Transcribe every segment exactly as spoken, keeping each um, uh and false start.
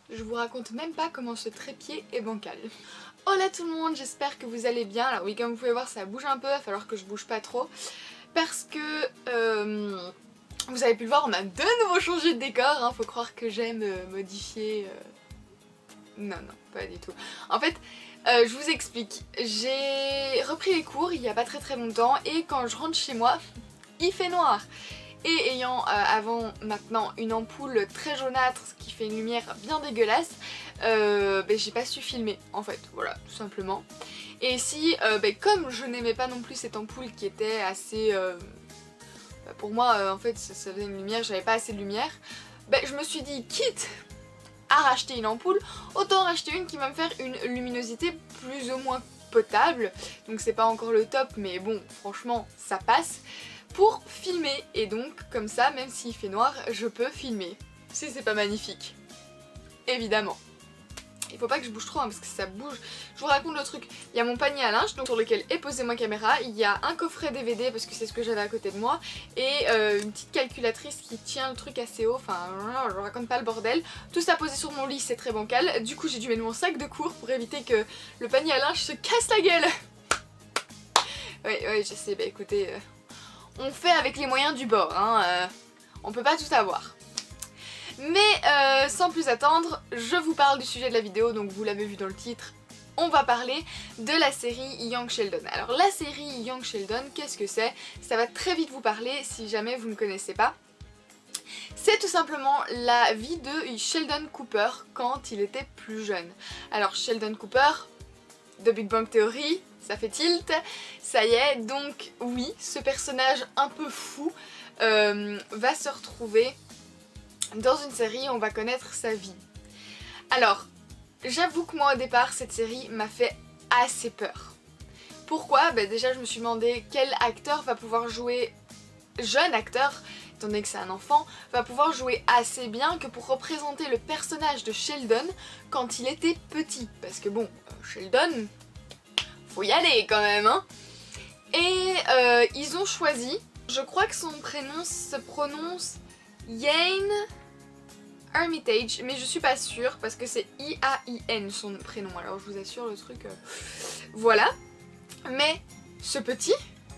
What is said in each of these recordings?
Je vous raconte même pas comment ce trépied est bancal. Hola tout le monde, j'espère que vous allez bien. Alors oui, comme vous pouvez voir, ça bouge un peu, il va falloir que je bouge pas trop. Parce que, euh, vous avez pu le voir, on a de nouveau changé de décor. Hein. Faut croire que j'aime euh, modifier... Euh... Non, non, pas du tout. En fait, euh, je vous explique. J'ai repris les cours il y a pas très très longtemps et quand je rentre chez moi, il fait noir. Et ayant euh, avant maintenant une ampoule très jaunâtre qui fait une lumière bien dégueulasse, euh, bah, j'ai pas su filmer en fait, voilà, tout simplement. Et ici, euh, bah, comme je n'aimais pas non plus cette ampoule qui était assez... Euh, bah, pour moi, euh, en fait, ça, ça faisait une lumière, j'avais pas assez de lumière, bah, je me suis dit, quitte à racheter une ampoule, autant racheter une qui va me faire une luminosité plus ou moins potable. Donc c'est pas encore le top, mais bon, franchement, ça passe. Pour filmer, et donc comme ça, même s'il fait noir, je peux filmer. Si c'est pas magnifique. Évidemment. Il faut pas que je bouge trop hein, parce que ça bouge. Je vous raconte le truc. Il y a mon panier à linge donc, sur lequel est posée ma caméra. Il y a un coffret D V D parce que c'est ce que j'avais à côté de moi. Et euh, une petite calculatrice qui tient le truc assez haut. Enfin, je vous raconte pas le bordel. Tout ça posé sur mon lit, c'est très bancal. Du coup, j'ai dû mettre mon sac de cours pour éviter que le panier à linge se casse la gueule. Oui, oui, je sais. Bah écoutez... Euh... On fait avec les moyens du bord, hein, euh, on peut pas tout avoir. Mais euh, sans plus attendre, je vous parle du sujet de la vidéo, donc vous l'avez vu dans le titre, on va parler de la série Young Sheldon. Alors la série Young Sheldon, qu'est-ce que c'est? Ça va très vite vous parler si jamais vous ne connaissez pas. C'est tout simplement la vie de Sheldon Cooper quand il était plus jeune. Alors Sheldon Cooper, de Big Bang Theory, ça fait tilt, ça y est, donc oui, ce personnage un peu fou euh, va se retrouver dans une série où on va connaître sa vie. Alors, j'avoue que moi au départ, cette série m'a fait assez peur. Pourquoi? Bah déjà je me suis demandé quel acteur va pouvoir jouer, jeune acteur, étant donné que c'est un enfant, va pouvoir jouer assez bien que pour représenter le personnage de Sheldon quand il était petit. Parce que bon, euh, Sheldon... faut y aller quand même hein. Et euh, ils ont choisi, je crois que son prénom se prononce Ian Armitage, mais je suis pas sûre parce que c'est I A I N son prénom, alors je vous assure le truc, euh... voilà. Mais ce petit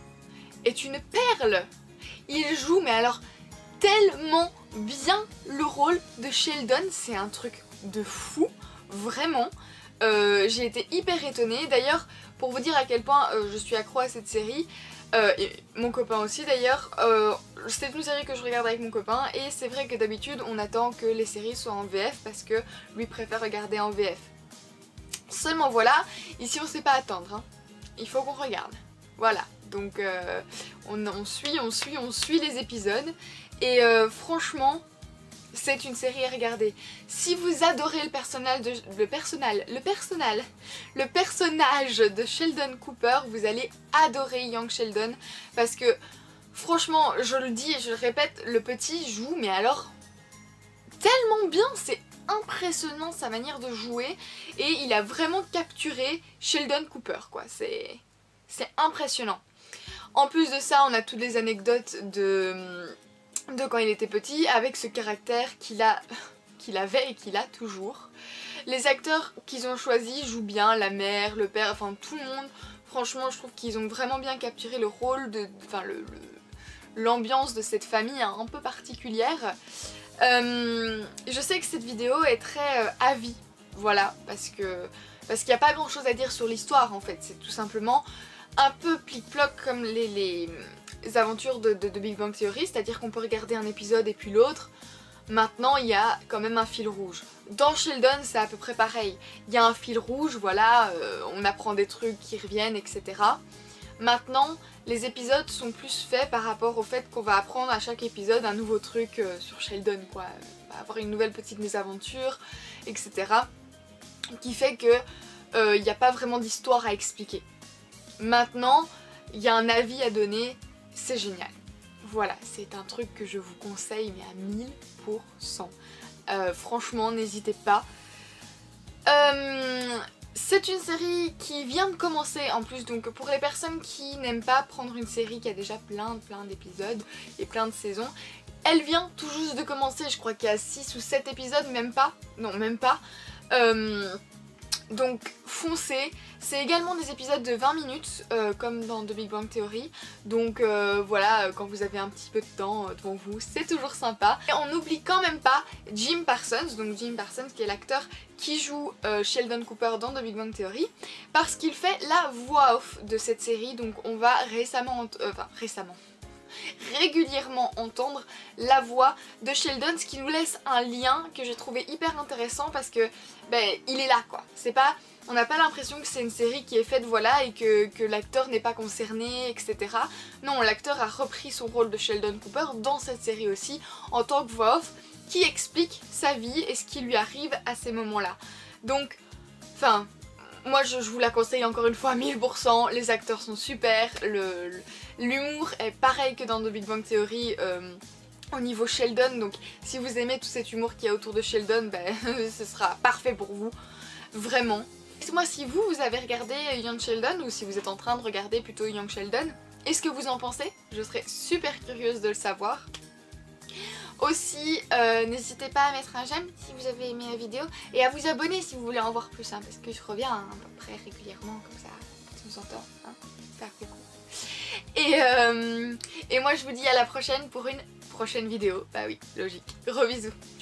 est une perle. Il joue mais alors tellement bien le rôle de Sheldon, c'est un truc de fou, vraiment. Euh, j'ai été hyper étonnée, d'ailleurs pour vous dire à quel point euh, je suis accro à cette série, euh, et mon copain aussi d'ailleurs, euh, c'est une série que je regarde avec mon copain et c'est vrai que d'habitude on attend que les séries soient en V F parce que lui préfère regarder en V F. Seulement voilà, ici on sait pas attendre, hein. Il faut qu'on regarde, voilà, donc euh, on, on suit, on suit, on suit les épisodes et euh, franchement... c'est une série à regarder. Si vous adorez le personnage de le personnage, le personnage, le personnage de Sheldon Cooper, vous allez adorer Young Sheldon parce que franchement, je le dis et je le répète, le petit joue mais alors tellement bien, c'est impressionnant sa manière de jouer et il a vraiment capturé Sheldon Cooper quoi, c'est c'est impressionnant. En plus de ça, on a toutes les anecdotes de de quand il était petit, avec ce caractère qu'il a, qu'il avait et qu'il a toujours. Les acteurs qu'ils ont choisis jouent bien, la mère, le père, enfin tout le monde. Franchement, je trouve qu'ils ont vraiment bien capturé le rôle, de, enfin le, le, l'ambiance de cette famille hein, un peu particulière. Euh, je sais que cette vidéo est très euh, avis, voilà, parce que parce qu'il n'y a pas grand chose à dire sur l'histoire en fait. C'est tout simplement un peu plic-ploc comme les... les les aventures de, de, de Big Bang Theory, c'est-à-dire qu'on peut regarder un épisode et puis l'autre. Maintenant il y a quand même un fil rouge. Dans Sheldon c'est à peu près pareil. Il y a un fil rouge, voilà, euh, on apprend des trucs qui reviennent, et cetera. Maintenant les épisodes sont plus faits par rapport au fait qu'on va apprendre à chaque épisode un nouveau truc euh, sur Sheldon quoi. On va avoir une nouvelle petite mésaventure, et cetera. Qui fait que euh, il n'y a pas vraiment d'histoire à expliquer. Maintenant il y a un avis à donner. C'est génial. Voilà, c'est un truc que je vous conseille mais à mille pour cent. Euh, franchement, n'hésitez pas. Euh, c'est une série qui vient de commencer en plus, donc pour les personnes qui n'aiment pas prendre une série qui a déjà plein plein d'épisodes et plein de saisons, Elle vient tout juste de commencer, je crois qu'il y a six ou sept épisodes, même pas, non même pas. Euh, donc foncez, c'est également des épisodes de vingt minutes euh, comme dans The Big Bang Theory. Donc euh, voilà, quand vous avez un petit peu de temps euh, devant vous, c'est toujours sympa. Et on n'oublie quand même pas Jim Parsons, donc Jim Parsons qui est l'acteur qui joue euh, Sheldon Cooper dans The Big Bang Theory, parce qu'il fait la voix off de cette série. Donc on va récemment, euh, enfin récemment, régulièrement entendre la voix de Sheldon, ce qui nous laisse un lien que j'ai trouvé hyper intéressant parce que ben, il est là quoi. C'est pas, on n'a pas l'impression que c'est une série qui est faite voilà et que, que l'acteur n'est pas concerné, et cetera. Non, l'acteur a repris son rôle de Sheldon Cooper dans cette série aussi en tant que voix off qui explique sa vie et ce qui lui arrive à ces moments-là. Donc, enfin, moi je, je vous la conseille encore une fois à mille pour cent, les acteurs sont super, l'humour est pareil que dans The Big Bang Theory euh, au niveau Sheldon, donc si vous aimez tout cet humour qu'il y a autour de Sheldon, ben, ce sera parfait pour vous, vraiment. Dites-moi si vous, vous avez regardé Young Sheldon ou si vous êtes en train de regarder plutôt Young Sheldon, et ce que vous en pensez, je serais super curieuse de le savoir. Aussi, euh, n'hésitez pas à mettre un j'aime si vous avez aimé la vidéo et à vous abonner si vous voulez en voir plus, hein, parce que je reviens hein, à peu près régulièrement comme ça, on s'entend, hein, faire coucou. Et, euh, et moi je vous dis à la prochaine pour une prochaine vidéo, bah oui, logique, gros bisous.